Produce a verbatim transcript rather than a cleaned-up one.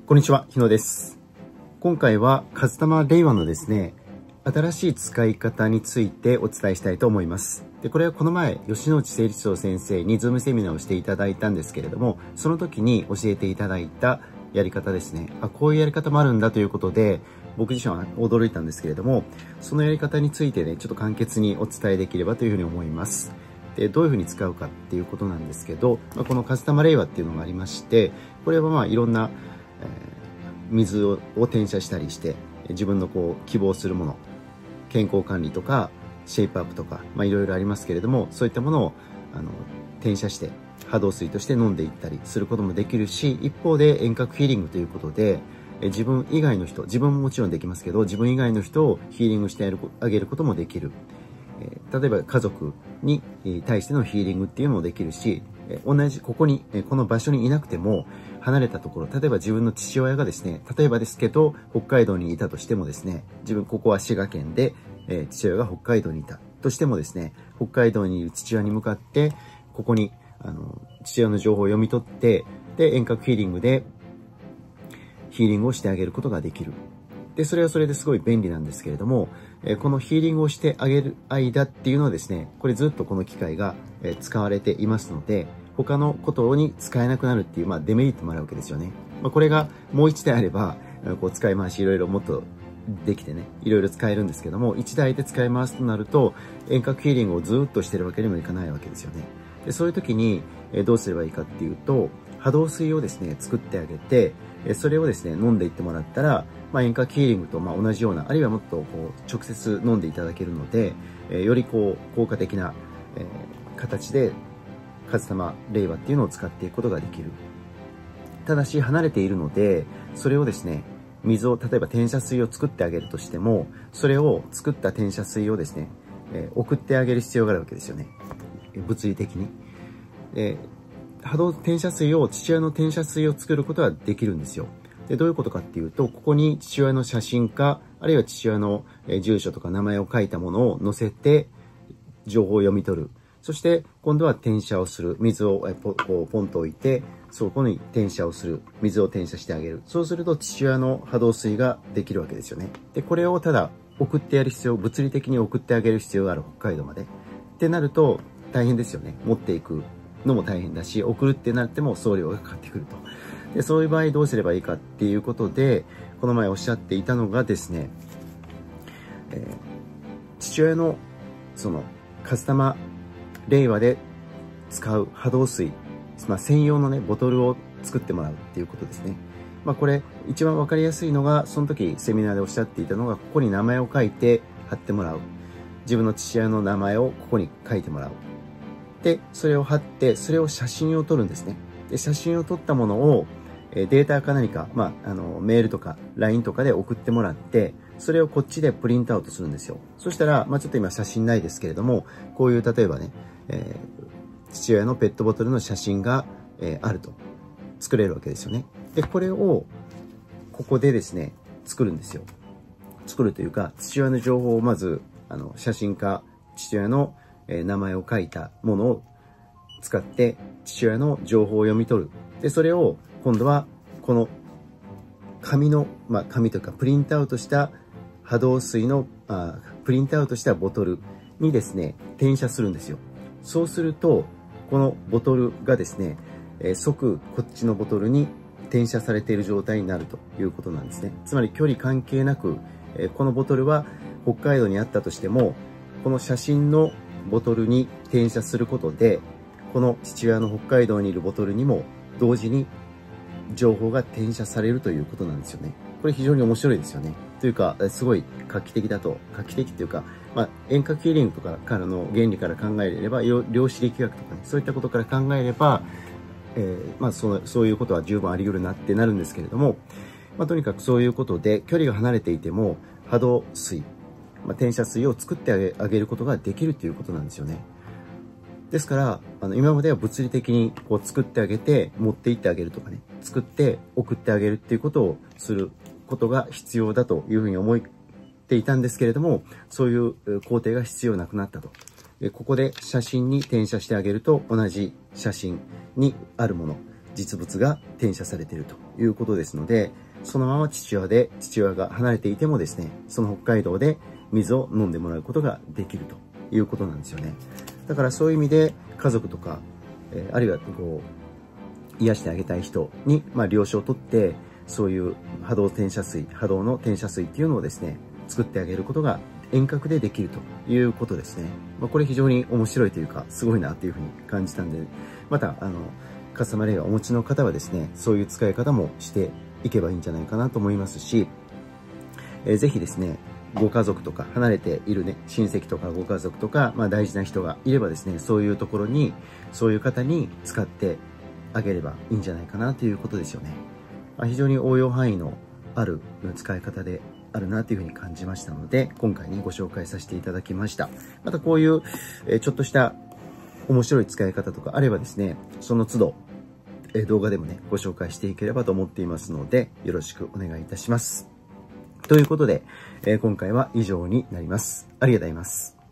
こんにちは、日野です。今回はカスタマー令和のですね、新しい使い方についてお伝えしたいと思います。で、これはこの前、吉野内整理長先生にズームセミナーをしていただいたんですけれども、その時に教えていただいたやり方ですね。あ、こういうやり方もあるんだということで、僕自身は驚いたんですけれども、そのやり方についてね、ちょっと簡潔にお伝えできればというふうに思います。で、どういうふうに使うかっていうことなんですけど、まあ、このカスタマー令和っていうのがありまして、これはまあいろんな、えー、水を転写したりして、自分のこう希望するもの、健康管理とかシェイプアップとか、まあ、いろいろありますけれども、そういったものをあの転写して波動水として飲んでいったりすることもできるし、一方で遠隔ヒーリングということで、え自分以外の人、自分ももちろんできますけど、自分以外の人をヒーリングしてあげることもできる。え例えば家族に対してのヒーリングっていうのもできるし、同じここにこの場所にいなくても離れたところ、例えば自分の父親がですね、例えばですけど北海道にいたとしてもですね、自分ここは滋賀県で、え父親が北海道にいたとしてもですね、北海道にいる父親に向かってここにあの父親の情報を読み取って、で遠隔ヒーリングでヒーリングをしてあげることができる。で、それはそれですごい便利なんですけれども、えこのヒーリングをしてあげる間っていうのはですね、これずっとこの機械が使われていますので、他のことに使えなくなるっていう、まあ、デメリットもあるわけですよね。まあ、これがもう一台あれば、こう使い回しいろいろもっとできてね、いろいろ使えるんですけども、一台で使い回すとなると、遠隔ヒーリングをずっとしてるわけにもいかないわけですよね。で、そういう時にどうすればいいかっていうと、波動水をですね、作ってあげて、それをですね、飲んでいってもらったら、まあ、遠隔ヒーリングとまあ同じような、あるいはもっとこう直接飲んでいただけるので、よりこう効果的な形でカスタマー令和っていうのを使っていくことができる。ただし離れているので、それをですね、水を、例えば転写水を作ってあげるとしても、それを作った転写水をですね、送ってあげる必要があるわけですよね。物理的に。で波動転写水を、父親の転写水を作ることはできるんですよ。で、どういうことかっていうと、ここに父親の写真か、あるいは父親の住所とか名前を書いたものを載せて、情報を読み取る。そして、今度は転写をする。水をポこうポンと置いて、そこに転写をする。水を転写してあげる。そうすると、父親の波動水ができるわけですよね。で、これをただ送ってやる必要、物理的に送ってあげる必要がある、北海道まで。ってなると、大変ですよね。持っていくのも大変だし、送るってなっても送料がかかってくると。で、そういう場合どうすればいいかっていうことで、この前おっしゃっていたのがですね、えー、父親のそのカスタマー令和で使う波動水、まあ、専用のね、ボトルを作ってもらうっていうことですね。まあこれ一番わかりやすいのが、その時セミナーでおっしゃっていたのが、ここに名前を書いて貼ってもらう。自分の父親の名前をここに書いてもらう。で、それを貼って、それを写真を撮るんですね。で、写真を撮ったものを、データか何か、まあ、あの、メールとか ライン とかで送ってもらって、それをこっちでプリントアウトするんですよ。そしたら、まあ、ちょっと今写真ないですけれども、こういう、例えばね、えー、父親のペットボトルの写真が、えー、あると。作れるわけですよね。で、これを、ここでですね、作るんですよ。作るというか、父親の情報をまず、あの、写真か、父親の名前を書いたものを使って父親の情報を読み取る。で、それを今度はこの紙の、まあ紙というかプリントアウトした波動水のあ、プリントアウトしたボトルにですね、転写するんですよ。そうすると、このボトルがですね、え即こっちのボトルに転写されている状態になるということなんですね。つまり距離関係なく、えこのボトルは北海道にあったとしても、この写真のボトルに転写することで、この父親の北海道にいるボトルにも同時に情報が転写されるということなんですよね。これ非常に面白いですよね。というか、すごい画期的だと、画期的というか、まあ、遠隔ヒーリングとかからの原理から考えれば、量子力学とかね、そういったことから考えれば、えー、まあそう、そういうことは十分あり得るなってなるんですけれども、まあ、とにかくそういうことで、距離が離れていても波動水、まあ、転写水を作ってあげ、あげることができるということなんですよね。ですから、あの、今までは物理的にこう作ってあげて、持って行ってあげるとかね、作って送ってあげるっていうことをすることが必要だというふうに思っていたんですけれども、そういう工程が必要なくなったと。ここで写真に転写してあげると、同じ写真にあるもの、 実物が転写されているということですので、そのまま父親で、父親が離れていてもですね、その北海道で水を飲んでもらうことができるということなんですよね。だからそういう意味で家族とか、えー、あるいはこう、癒してあげたい人に、まあ、了承を取って、そういう波動転写水、波動の転写水っていうのをですね、作ってあげることが遠隔でできるということですね。まあ、これ非常に面白いというか、すごいなっていうふうに感じたんで、また、あの、カスタマーレイをお持ちの方はですね、そういう使い方もしていけばいいんじゃないかなと思いますし、えー、ぜひですね、ご家族とか離れているね、親戚とかご家族とか、まあ大事な人がいればですね、そういうところに、そういう方に使ってあげればいいんじゃないかなということですよね。まあ、非常に応用範囲のある使い方であるなというふうに感じましたので、今回にご紹介させていただきました。またこういう、えー、ちょっとした面白い使い方とかあればですね、その都度、えー、動画でもね、ご紹介していければと思っていますので、よろしくお願いいたします。ということで、えー、今回は以上になります。ありがとうございます。